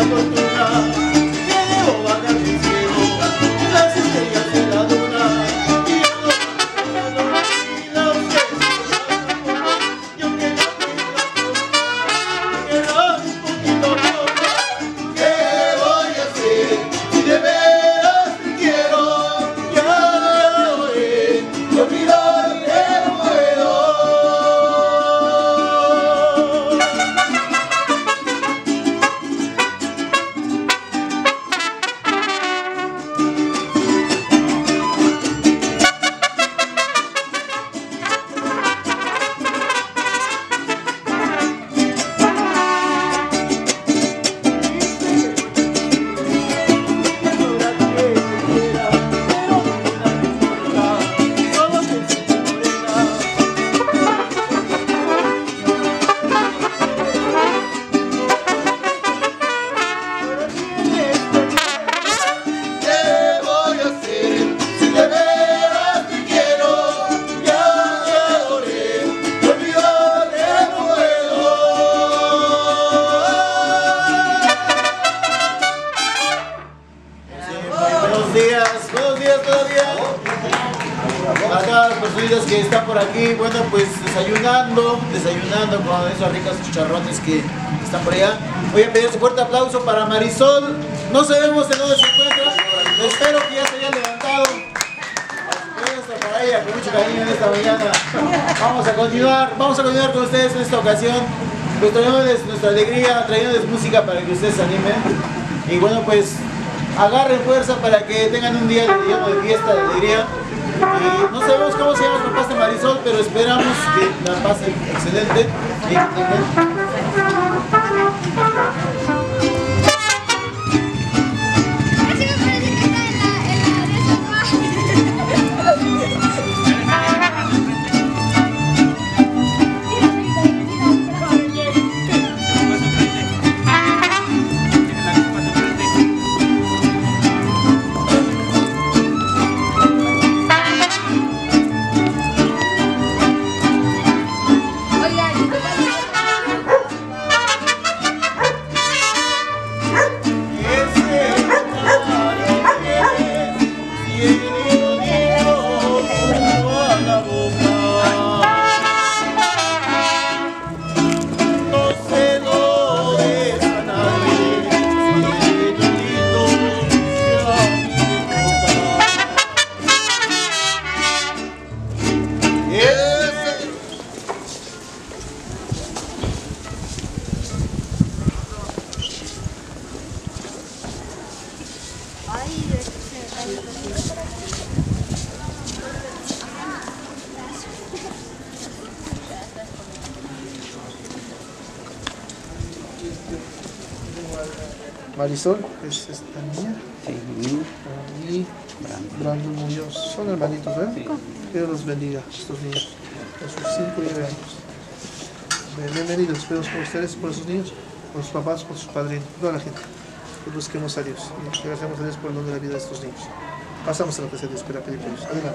Que están por aquí, bueno, pues desayunando con esos ricos chicharrones que están por allá. Voy a pedir un fuerte aplauso para Marisol. No sabemos de dónde se encuentra, espero que ya se haya levantado. Para ella, con mucho cariño en esta mañana. Vamos a continuar con ustedes en esta ocasión, pues trayéndoles nuestra alegría, trayéndoles música para que ustedes se animen. Y bueno, pues agarren fuerza para que tengan un día de fiesta, de alegría. Y no sabemos cómo se llama el papá de Marisol, pero esperamos que la pasen excelente y que tengan... Marisol es esta niña. Sí. Y Brandon Muñoz. Son hermanitos, ¿verdad? Sí. Que Dios los bendiga, estos niños, a sus 5 y 9 años. Bienvenidos, espero con ustedes, por sus niños, por sus papás, por sus padrinos, toda la gente. Que busquemos a Dios y agradecemos a Dios por el don de la vida de estos niños. Pasamos a la tercera espera, pedir por ellos. Adelante.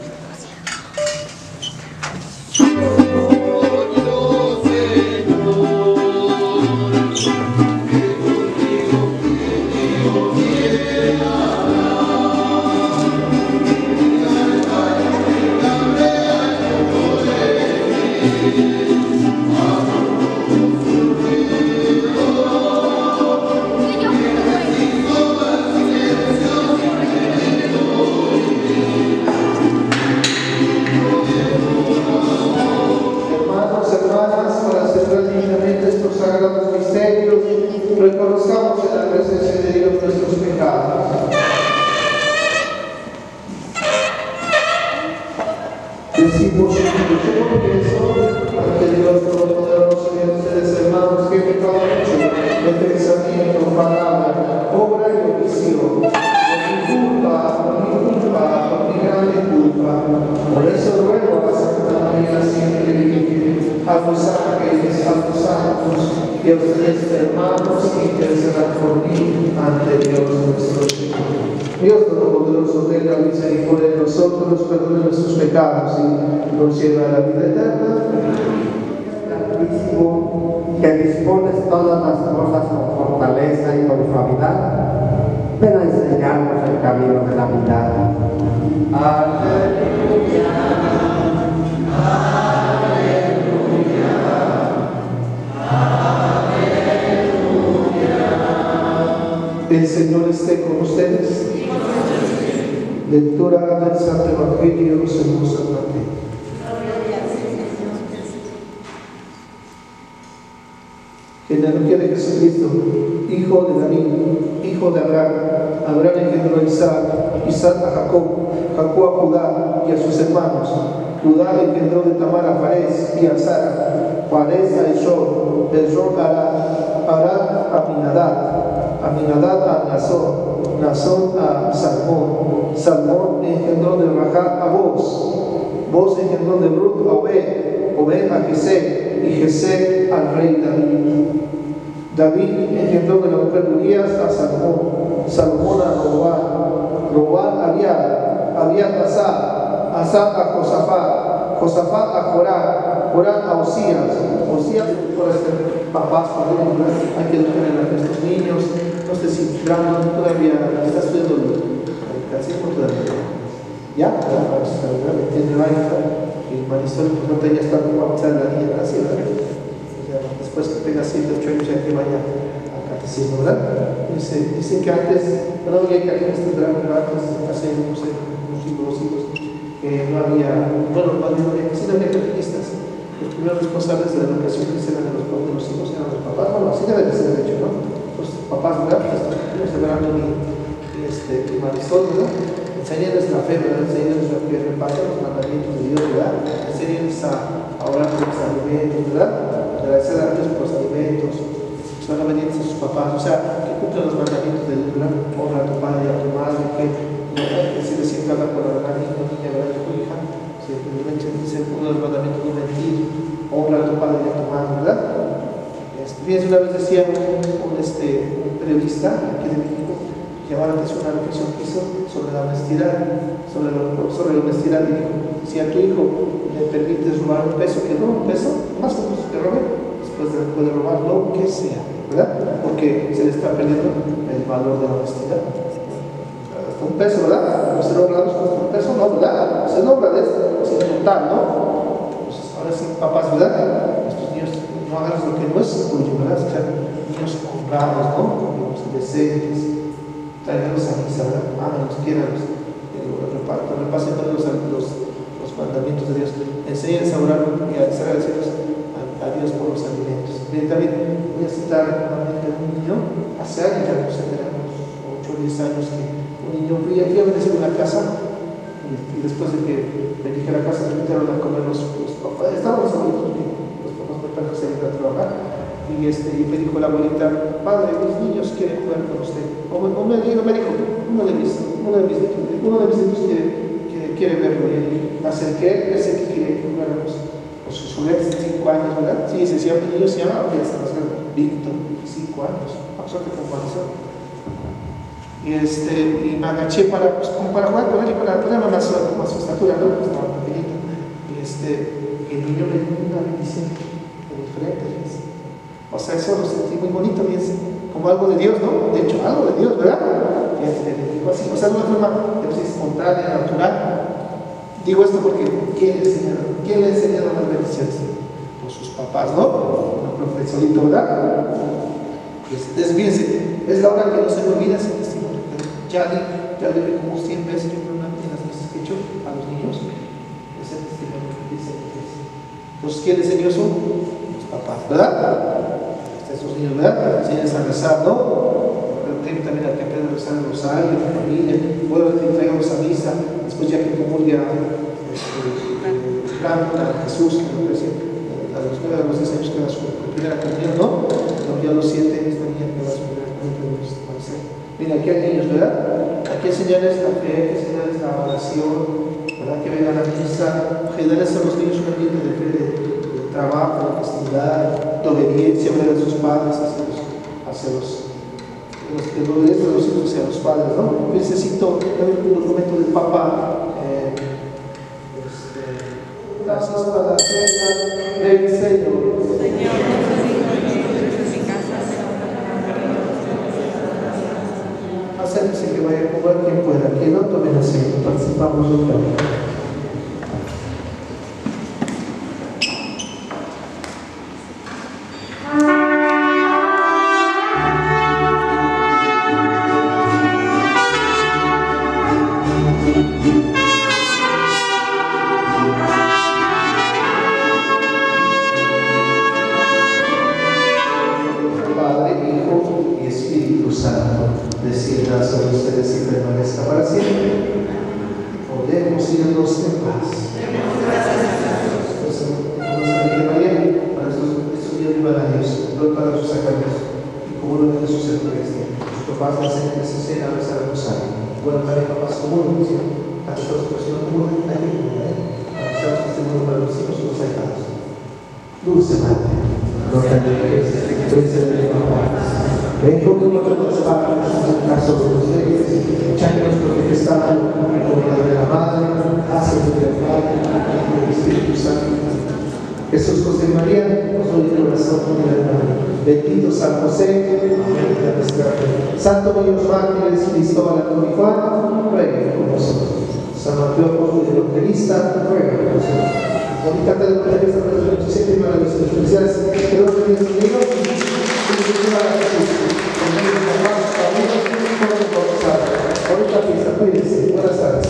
Reconozcamos en la presencia de Dios nuestros pecados. Decimos ante Dios Todopoderoso y a ustedes, hermanos, que he pecado mucho de pensamiento, palabra, obra y omisión, por mi grande culpa. Por eso ruego a la Santa María siempre Virgen, a los ángeles, a los santos y a ustedes, hermanos, que intercedan por mí ante Dios nuestro Señor. Dios Todopoderoso tenga misericordia de nosotros, nos perdone nuestros pecados y nos lleve a la vida eterna. Que dispones todas las cosas conforme fortaleza y con suavidad, ven a enseñarnos el camino de la vida. Aleluya, aleluya, aleluya. El Señor esté con ustedes. Lectura del Santo Evangelio según San Mateo. Genealogía de Jesucristo, hijo de David, hijo de Abraham. Abraham engendró a Isaac, Isaac a Jacob, Jacob a Judá y a sus hermanos. Judá engendró de Tamar a Fares y a Sara, Fares a Esor, Esor a Arad, Arad a Aminadab a Nazón, Nazón a Salmón, Salmón engendró de Rahab a Boz engendró de Ruth a Obed a Jesé, y Jesé al rey David. David engendró de la mujer Urías a Salomón a Robán a Abiad a Asa a Josafat a Jorán a Osías por ser papás, hay que educar a nuestros niños. No sé si Brandon todavía está estudiando el catecismo todavía. ¿Ya? Y Marisol, no te ya está bautizada la niña, así, ¿verdad? Después que tenga 7, 8 años ya que vaya al catecismo, ¿verdad? Dicen que antes, no había catequistas, antes, hace, no sé, unos siglos, que no había, bueno, sí no había catequistas. Los primeros responsables de la educación cristiana de los hijos eran los papás. Bueno, así debe de ser, de hecho, ¿no? Los papás, ¿verdad? Los de Brandon y Marisol, ¿verdad? Enseñarles la fe, ¿verdad? Enseñarles lo que repasa los mandamientos de Dios, ¿verdad? Enseñarles a orar por los alimentos, ¿verdad? Agradecer a Dios por los alimentos, son obedientes a sus papás, o sea, que cumplan los mandamientos de Dios, ¿verdad? Honra a tu padre y a tu madre, que se les siempre habla con la verdad, niña, ¿verdad? Tu hija, dice uno de los mandamientos no mentir, honra a tu padre y a tu madre, ¿verdad? Fíjense, una vez decía un periodista aquí de México, llamar la atención a una reflexión que hizo sobre la honestidad, sobre la honestidad, y dijo: si a tu hijo le permites robar un peso, que no un peso, más o menos que robe, después puede robar lo que sea, ¿verdad? Porque se le está perdiendo el valor de la honestidad. Hasta un peso, ¿verdad? No ser honrados con un peso, no, ¿verdad? Ser honrados sin total, ¿no? Pues ahora sí, papás, ¿verdad? Estos niños no hagan lo que no es tuyo, ¿verdad? O sea, niños honrados, ¿no? Decentes. Tráiganlos a misa, ¿verdad? Ámenlos, quiéranlos, repasen todos los mandamientos de Dios, enseñen a orar y a ser agradecidos a Dios por los alimentos. Bien, también voy a citar nuevamente a un niño, hace años, ya no sé, tenemos 8 o 10 años, que un niño fui a bendecir una casa y después de que bendije la casa me invitaron a comer los papás, estábamos solitos, los papás me trajeron a salir a trabajar. Y me dijo la abuelita: padre, mis niños quieren jugar con usted. O me dijo, uno de mis niños quiere verlo. Y me acerqué, pensé que quería que jugáramos con sus juguetes de 5 años, ¿verdad? Sí, el niño se llama, ya está más grande, Víctor, 5 años, absolutamente con corazón. Y me agaché para jugar con él y para ponerme más su estatura, ¿no? Estaba pequeñito. Y el niño me dio una bendición diferente. O sea, eso lo sentí muy bonito, y es como algo de Dios, ¿no? De hecho, algo de Dios, ¿verdad? Digo así, o sea, de una forma espontánea, natural. Digo esto porque ¿quién le enseñaron las bendiciones? Pues sus papás, ¿no? No fue solito, ¿verdad? Fíjense, es la hora que no se me olvida ese testimonio. Ya le vi como 100 veces, yo creo, una de las veces que he hecho a los niños, ese testimonio que dice. Entonces, ¿quién le enseñó eso? Los papás, ¿verdad? Esos niños, ¿verdad? Enseñan a rezar, ¿no? También a que aprendan a rezar el rosario, la familia, luego traigamos a misa, después ya que comulga a Jesús, que no decía, a los 9 a los 10 años que da su primera comunión, ¿no? Ya a los 7 esta niña que da su primera comunión. Mira, aquí hay niños, ¿verdad? Aquí enseñarles la fe, hay que enseñarles la oración, ¿verdad? Que vengan a la misa, generarles a los niños un ambiente de fe, de trabajo, de castidad, de obediencia, de sus padres hacia los hijos hacia los padres, ¿no? Necesito un documento del Papa. Gracias para la cena del Señor. descienda sobre ustedes y permanezca para siempre. Podemos irnos en paz. Para estos días vivan a Dios, para sus sacramentos y como uno de Jesús en Eucaristía. Nuestro Padre, en esa cena, a rezar el rosario. Buena pareja, paz común, a todas las personas comunes, a rezar este mundo para los hijos y los allegados. Dulce Madre, no te alejes, príncipe de la paz. Ven conmigo a todas partes, en el caso de los reyes, echando nuestro potestad, como la de la Madre, hacia el Padre, y el Espíritu Santo. Jesús, José y María, nos doy el corazón y el alma. Bendito San José, amén de nuestra fe. Santo Dios mártires, Cristóbal, Antonio y Juan, ruega por nosotros. San Mateo, apóstol y evangelista, ruega por nosotros. Bonita de la Padre, esta noche, 27 y maravillosas felicidades. Que Dios bendiga a sus niños y que Jesús a Jesús. Con ellos, hermanos, amigos, todos bautizados. Ahorita fiesta, cuídense. Buenas tardes.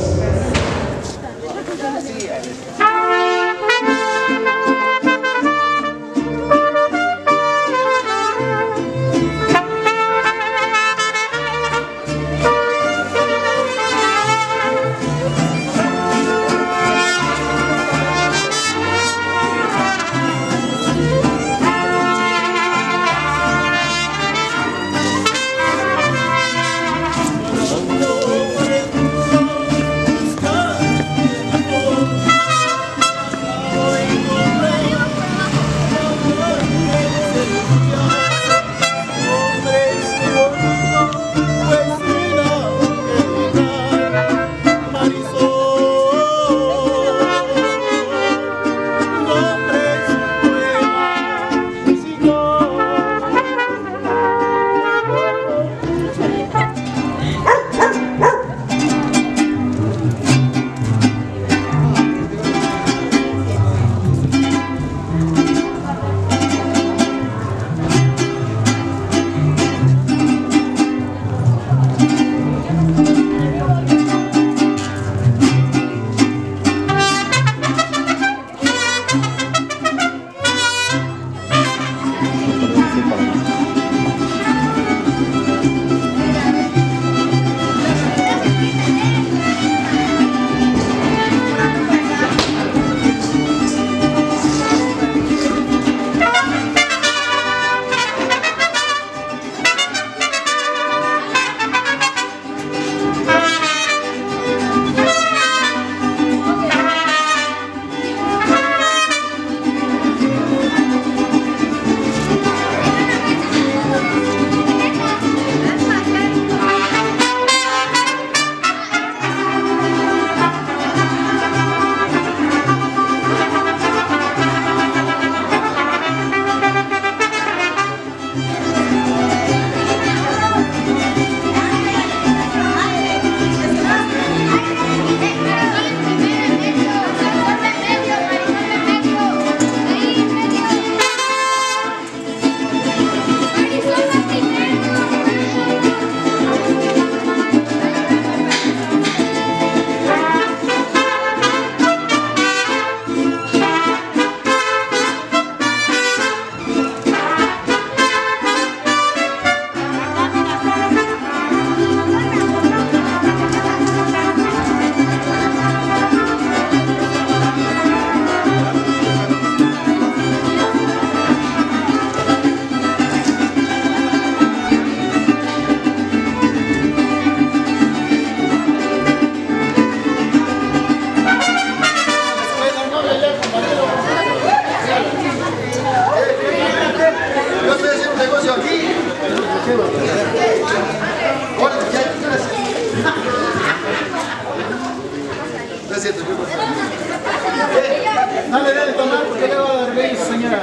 Dale, dale, tomar, porque ya va a dormir, señora.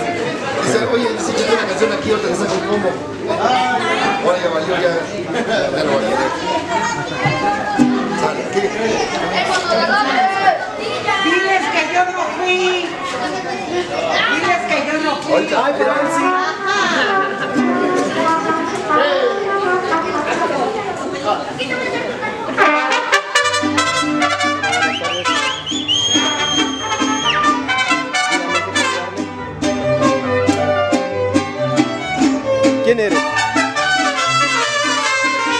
Dice, oye, necesito una canción aquí, otra que saca un combo. Ahora ya valió, ya lo valió. Sale, ¿qué? Diles que yo no fui. Diles que yo no fui. Ahorita, Ay, pero él sí. ¿Quién eres?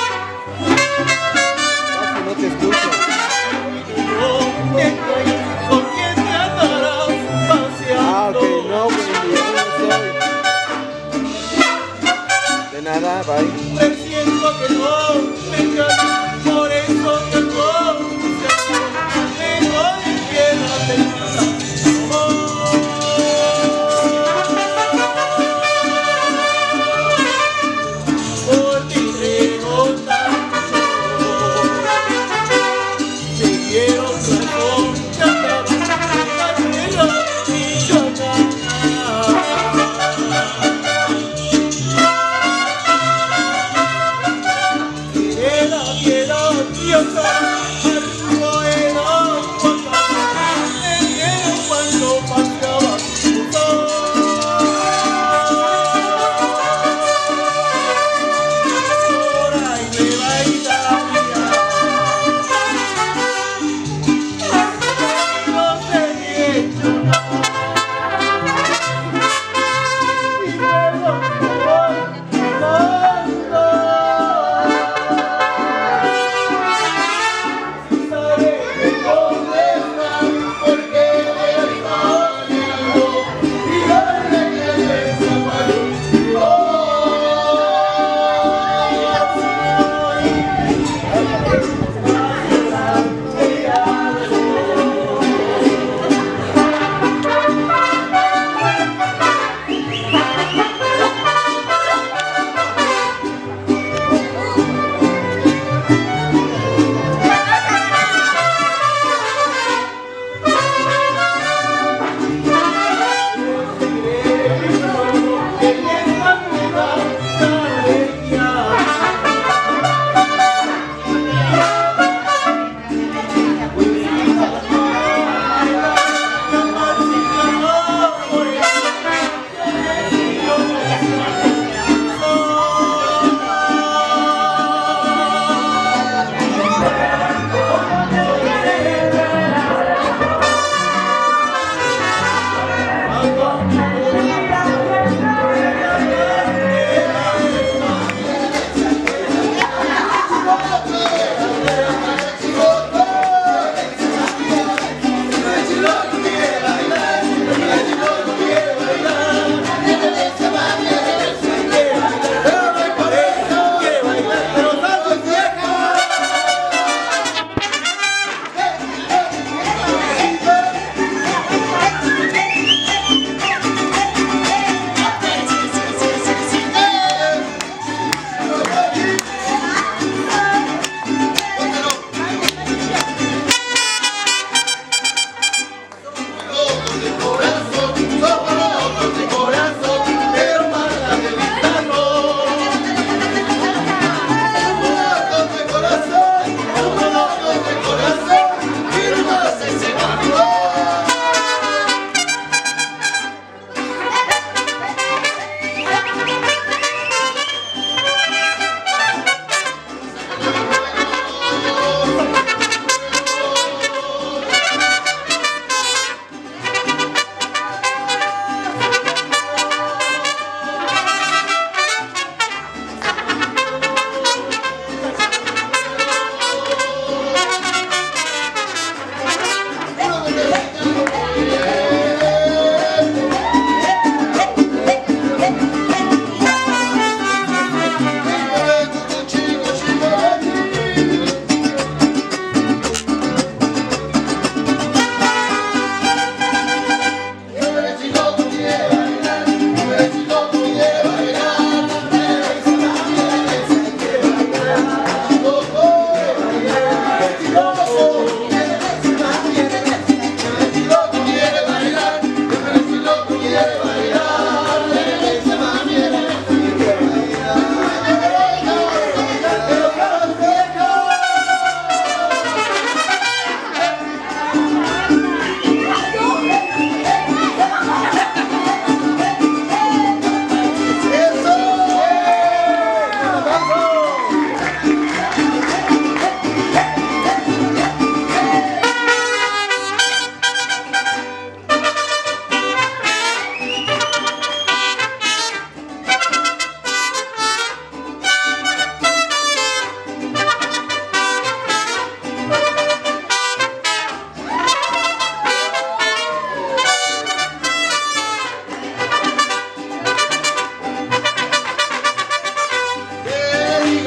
De nada, bye. Presiento que no me engañas, por eso que no me voy, quédate en casa. Por ti tengo tanto, te quiero corazón, cantaba la tierra y llorar. Quiero, Dios.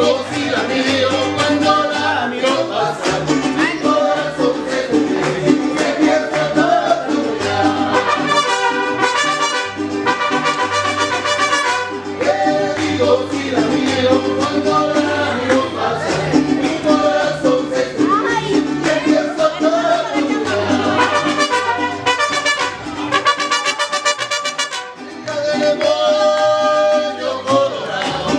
digo si la miro cuando la miro pasar. Mi corazón se hunde, se pierde toda tu mirada. ¿Qué digo si la miro cuando la miro pasar? Mi corazón se hunde, se pierde toda tu mirada. Del moño colorado,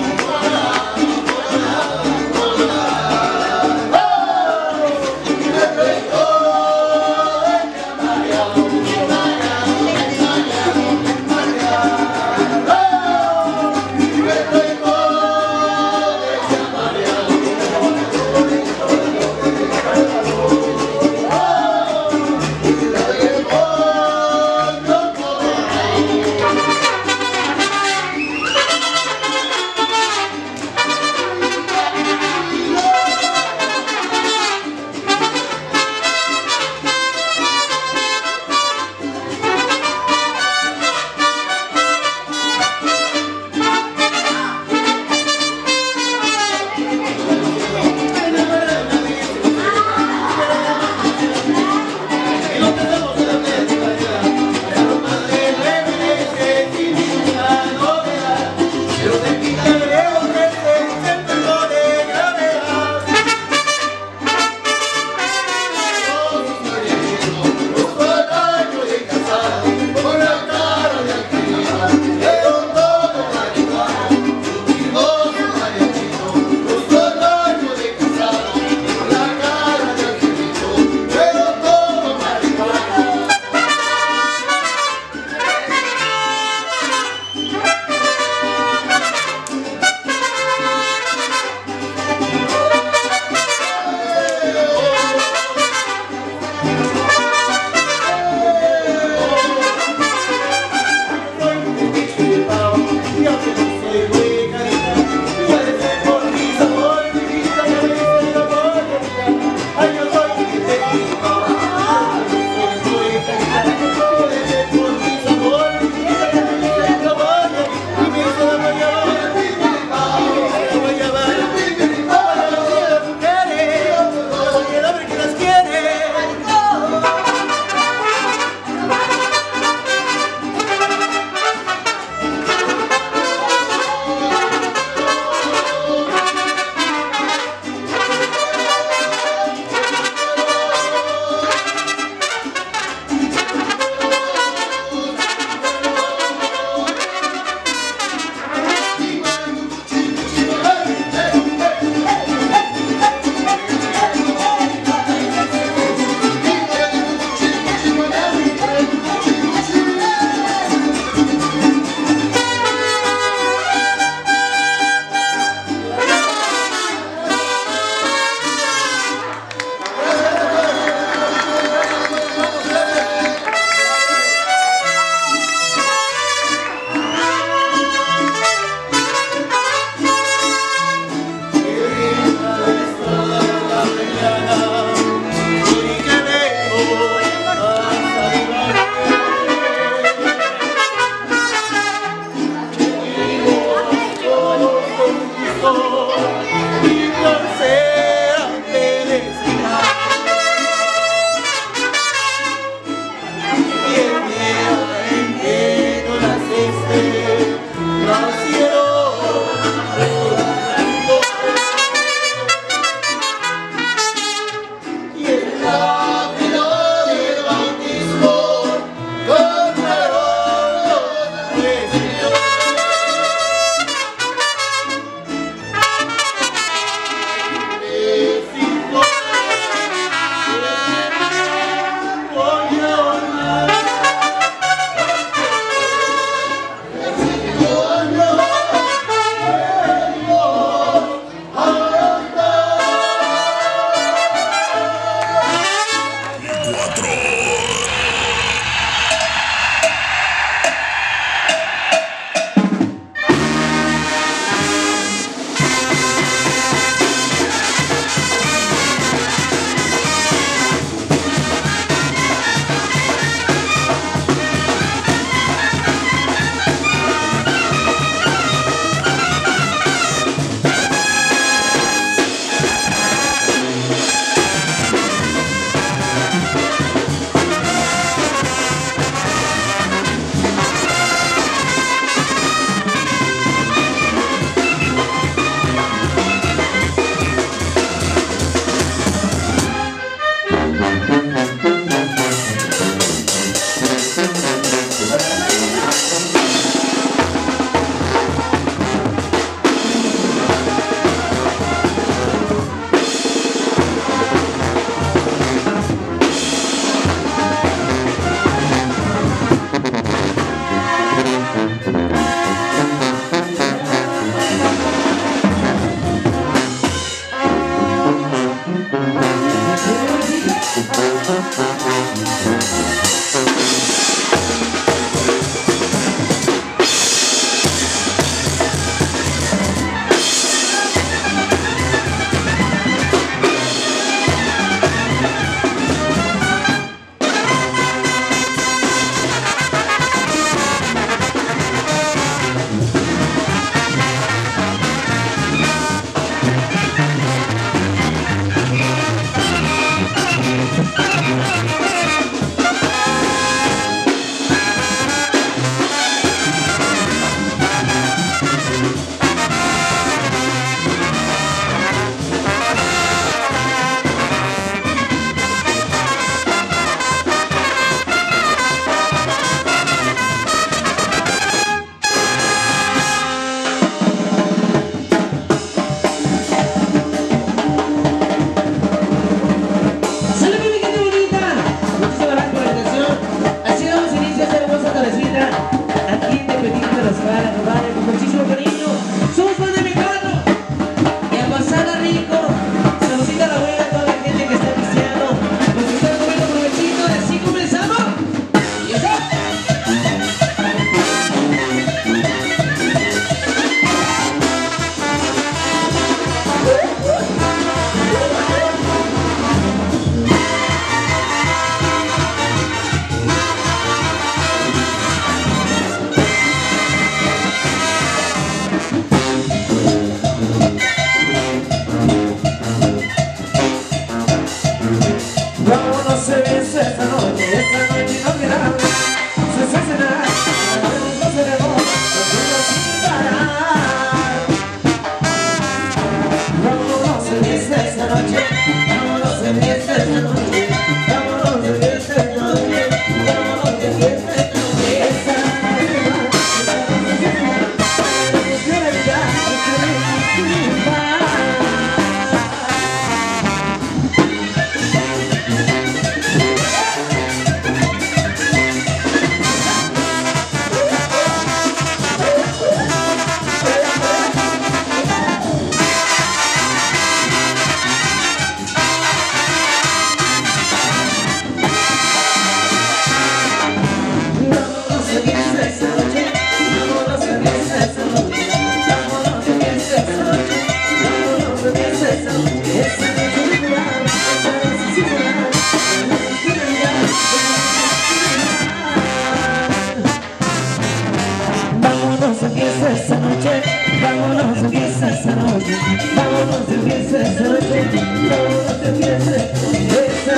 Vámonos de fiesta esta noche, vámonos de fiesta esta noche, vámonos de fiesta esta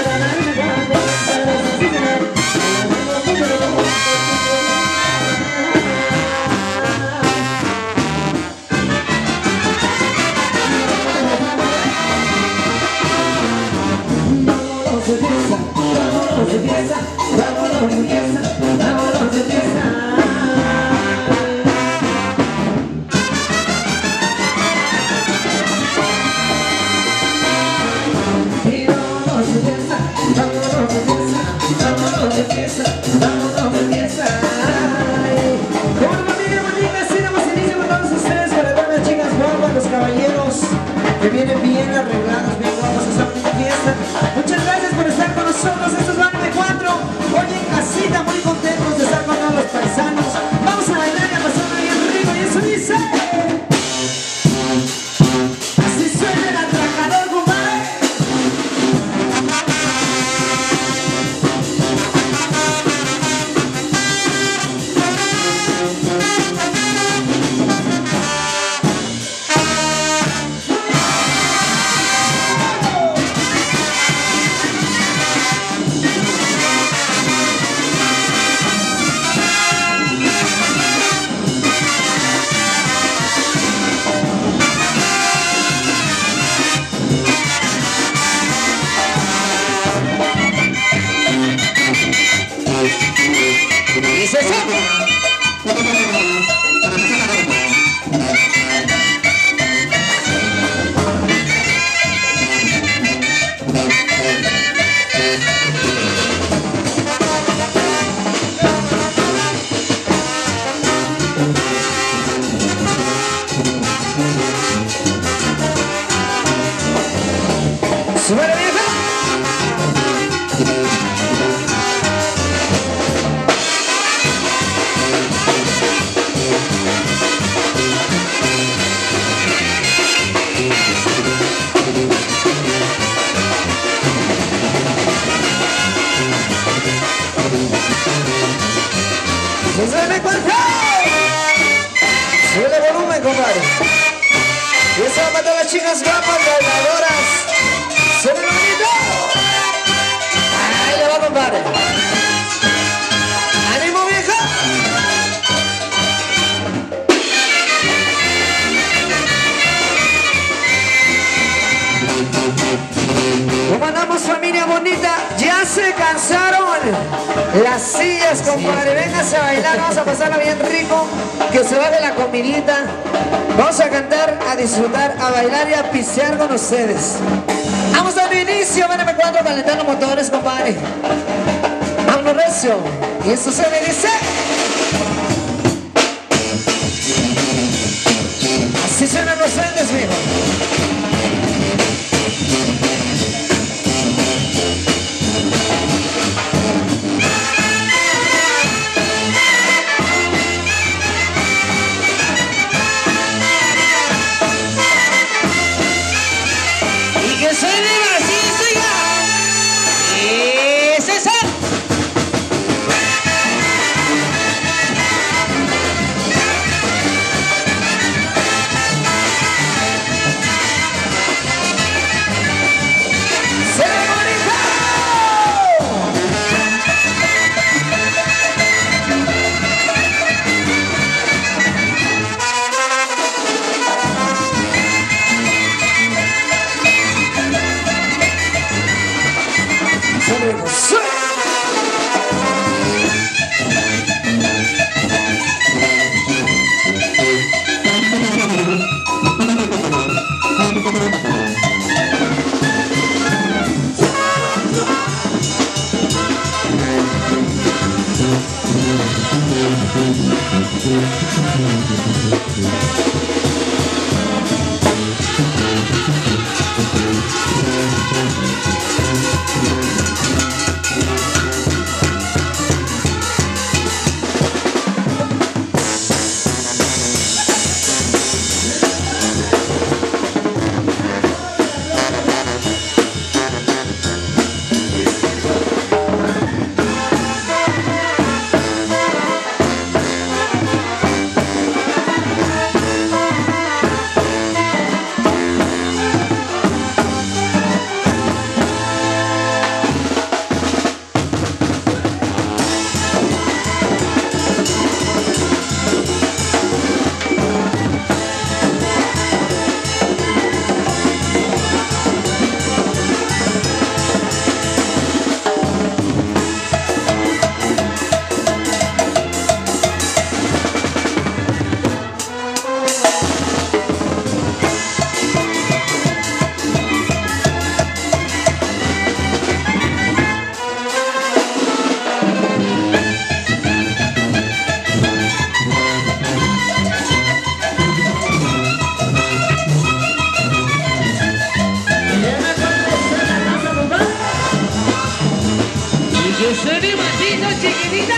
que vienen bien arreglados, bien guapos a esta bonita fiesta. Muchas gracias por estar con nosotros. Esto es Barrio 4. Hoy en casita, muy contentos de estar con todos los paisanos. Vamos a bailar y a pasarlo bien rico. Y eso dice... Así suena el atracador, compadre. ¡Súbele, vieja! ¡Súbele, cuarto! ¡Súbele volumen, compadre! Y eso va para las chicas guapas, bailadoras. ¡Súbele bonito! ¡Ahí le va, compadre! ¡Ánimo, vieja! ¿Cómo andamos, familia bonita? ¿Ya se cansaron las sillas, compadre? Vénganse a bailar, vamos a pasarla bien rico. Que se baje la comidita. Vamos a cantar, a disfrutar, a bailar y a pisear con ustedes. Vamos dando inicio, BM4 calentando motores, compadre. Vámonos recio. Y eso se me dice. Así suenan los duendes, mijo. chiquitita.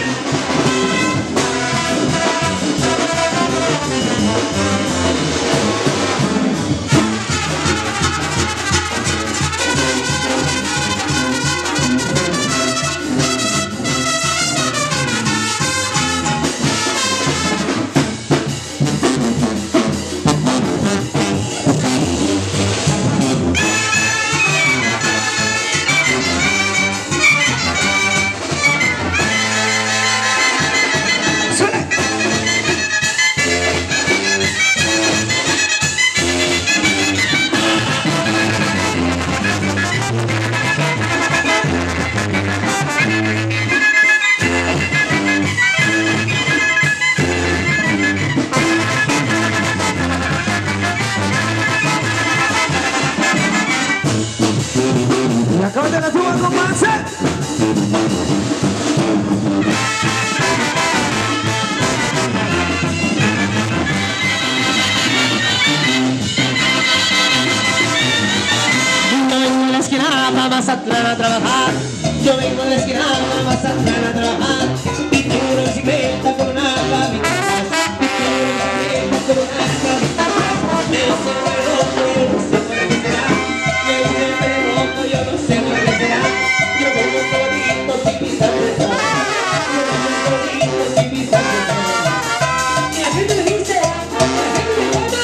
Mazatlán a trabajar. Yo vengo de la esquina a Mazatlán a trabajar. Y tengo una bicicleta con una cabitas. Y tengo una bicicleta con una cabitas. Me sé de rojo, yo no sé por qué será. Me sé de rojo, yo no sé por qué será. Yo vengo solito sin mis artesanos. Yo vengo solito sin mis artesanos. Y la gente me dice, la gente me llama.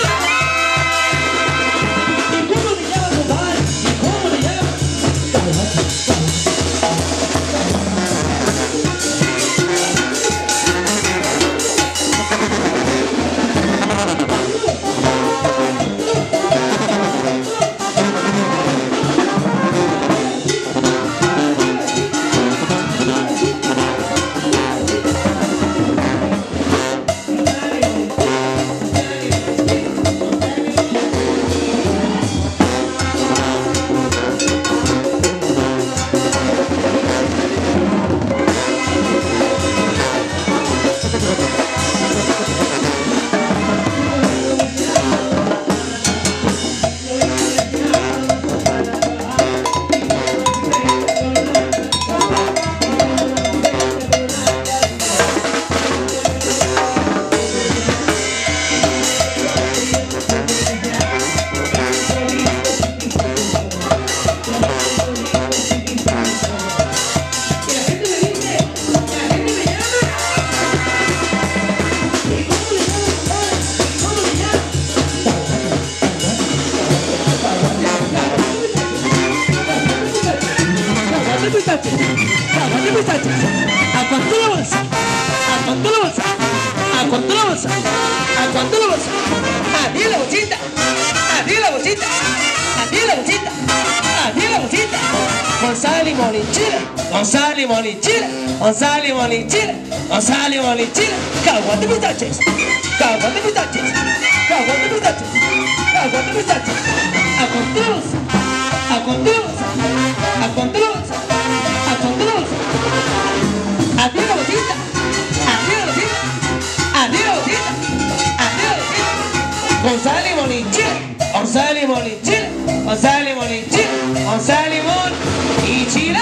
¿Y cómo me llama, compadre? ¿Y cómo me llama? ¿A cuánto la bolsa? ¿A cuánto la bolsa? ¿A cuánto la bolsa? ¿A cuánto la bolsa? ¿A 10 la bolsita? ¿A 10 la bolsita? ¿A 10 la bolsita? ¿A 10 la bolsita? Con sal, limón y chile, con sal, limón y chile, con sal, limón y chile, con sal, limón y chile. Caguate pistaches, caguate pistaches, caguate pistaches, caguate pistaches. ¿A cuánto la bolsa? ¿A cuánto la bolsa? ¿A cuánto la bolsa? ¿A cuánto la bolsa? ¿A 10 la bolsita? ¿A 10 la bolsita? ¿A 10 la bolsita? ¿A 10 la bolsita? Con sal, limón y chile, con sal, limón y chile, con sal, limón y chile, con sal, limón y chile.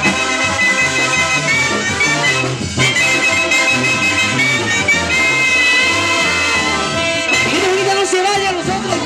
Y ahorita no se vayan nosotros.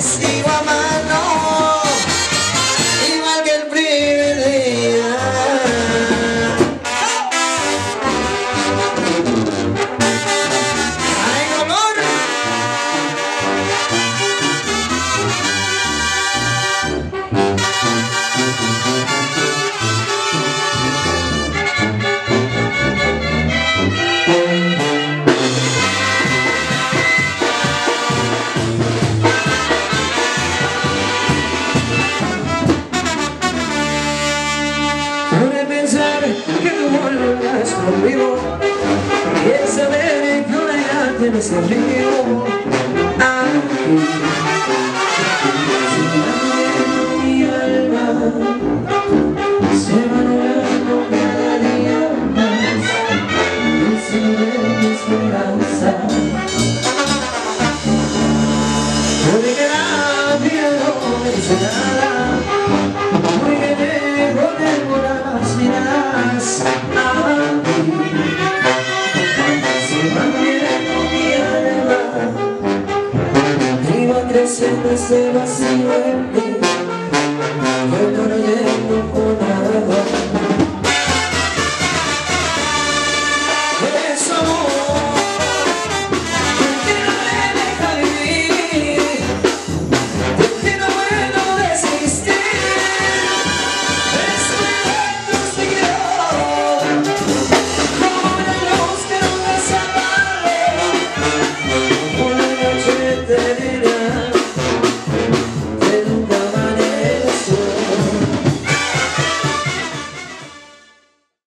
sigo amando, igual que el primer día. ¡Ay, color! Pude pensar que tú volverás conmigo y el saber que una ya tienes el río aquí. Mi alma se va nublando cada día más, dulce de mi esperanza. Pude que la vida no me dice nada, pude que lejos tengo las miradas a ti. Se va viendo mi alma y va creciendo este vacío en mí.